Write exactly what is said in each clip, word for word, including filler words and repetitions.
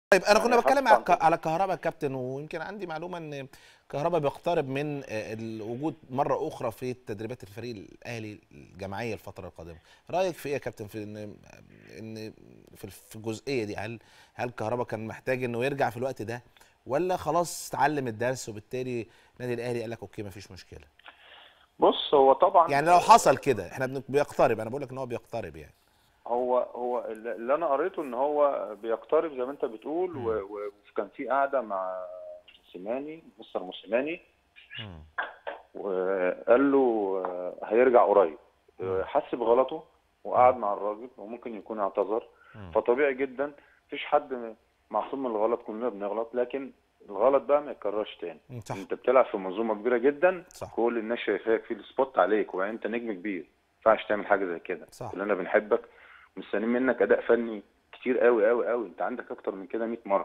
طيب انا كنا يعني بتكلم حتى على عن- على كهربا كابتن، ويمكن عندي معلومه ان كهربا بيقترب من آه، الوجود مره اخرى في تدريبات الفريق الاهلي الجماعيه الفتره القادمه. رايك في ايه يا كابتن في ان ان في في الجزئيه دي؟ هل هل كهربا كان محتاج انه يرجع في الوقت ده، ولا خلاص اتعلم الدرس وبالتالي النادي الاهلي قال لك اوكي مفيش مشكله؟ بص هو طبعا يعني لو حصل كده احنا بن- بيقترب، انا بقول لك ان هو بيقترب يعني. هو هو اللي انا قريته ان هو بيقترب زي ما انت بتقول، مم. و- و- وكان في قعده مع موسيماني، مستر موسيماني، مم. وقال له آه، هيرجع قريب. مم. آه، حس بغلطه وقعد مع الراجل، وممكن يكون اعتذر. مم. فطبيعي جدا، مفيش حد معصوم من الغلط، كلنا بنغلط، لكن الغلط بقى ما يتكررش تاني. مم. صح. انت بتلعب في منظومه كبيره جدا، صح. كل الناس شايفاك، في السبوت عليك، وانت نجم كبير، ما ينفعش تعمل حاجه زي كده. صح. كلنا بنحبك، مستنيين منك اداء فني كتير قوي قوي قوي، انت عندك اكتر من كده مية مره.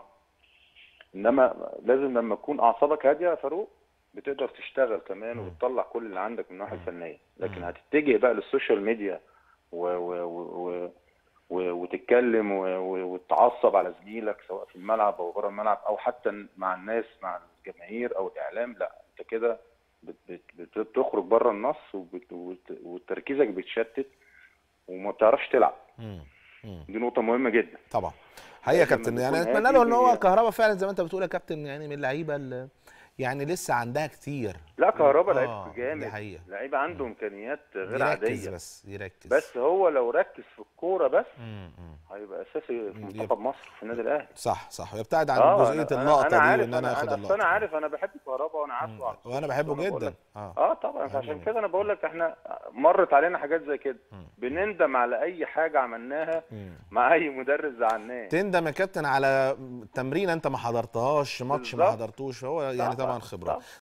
انما لازم لما تكون اعصابك هاديه يا فاروق، بتقدر تشتغل كمان مم. وتطلع كل اللي عندك من الناحيه مم. الفنيه. لكن مم. هتتجه بقى للسوشيال ميديا و و و و و وتتكلم و و وتتعصب على زميلك، سواء في الملعب او بره الملعب، او حتى مع الناس، مع الجماهير او الاعلام، لا انت كده بت بت بت بتخرج بره النص، وبت وت- وتركيزك بيتشتت وما بتعرفش تلعب. مم. مم. دي نقطه مهمه جدا. طبعا. حقيقة يا لازم لما كابتن، يعني تكون اتمنى هادي له ان هو بي... كهربا فعلا زي ما انت بتقول يا كابتن، يعني من اللعيبه اللي يعني لسه عندها كتير. لا كهربا لعيب اه دي جامد، حقيقة. لعيب عنده مم. امكانيات غير يركز عاديه. بس يركز. بس هو لو ركز في الكوره بس، مم. مم. هيبقى اساسي في يب- منتخب مصر، في النادي الاهلي. صح صح، ويبتعد عن اه جزئية انا انا انا اللقطة دي، وان عارف، انا انا اخد انا اصل انا اللقطة. اه. عارف، انا بحب كهربا وانا مم. عارفه على وانا السوشيال ميديا، بحبه وانا بقول جدا. لك اه اه طبعا. بحبه فعشان جدا. كده انا بقول لك احنا مرت علينا حاجات زي كده، مم. مم. بنندم على اي حاجه عملناها مم. مع اي مدرس زعلناه. تندم يا كابتن على تمرين انت ما حضرتهاش، ماتش ما بالظبط. حضرتوش، فهو يعني طبعا طبعا خبرات. طبعا.